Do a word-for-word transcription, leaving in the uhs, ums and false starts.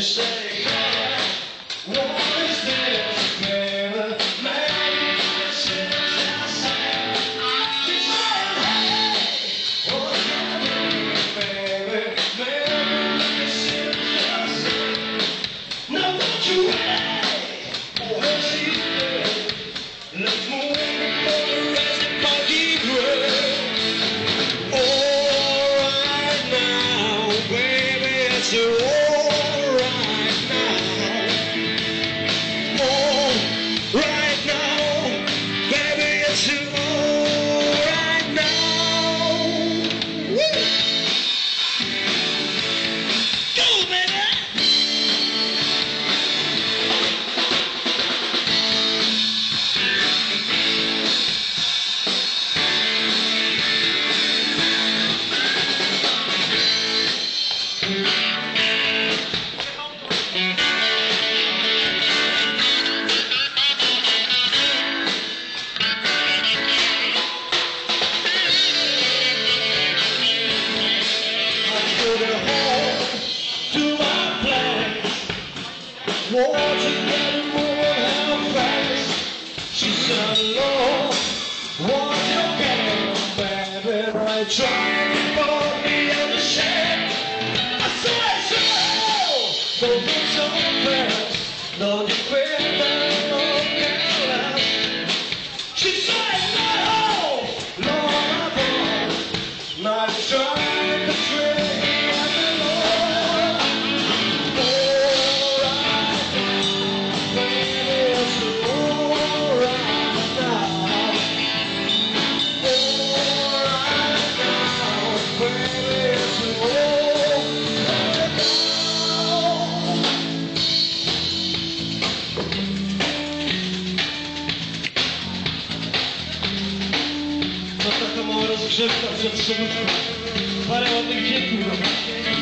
say, what is this, baby? Maybe this is just she said, hey, what's happening, baby? Maybe this is just now don't you wait, oh, she's dead. Let's move for the rest of my deep breath. All right now, baby, it's all. Won't you get a woman how fast? She said, Lord, won't you get a baby? I tried to put me in the shed. I said, so, don't be so fast. Don't you quit that old girl. She said, no, Lord, I'm not trying to trick. No taka mała rozgrzewka, że trzeba parę ładnych dźwięków robić.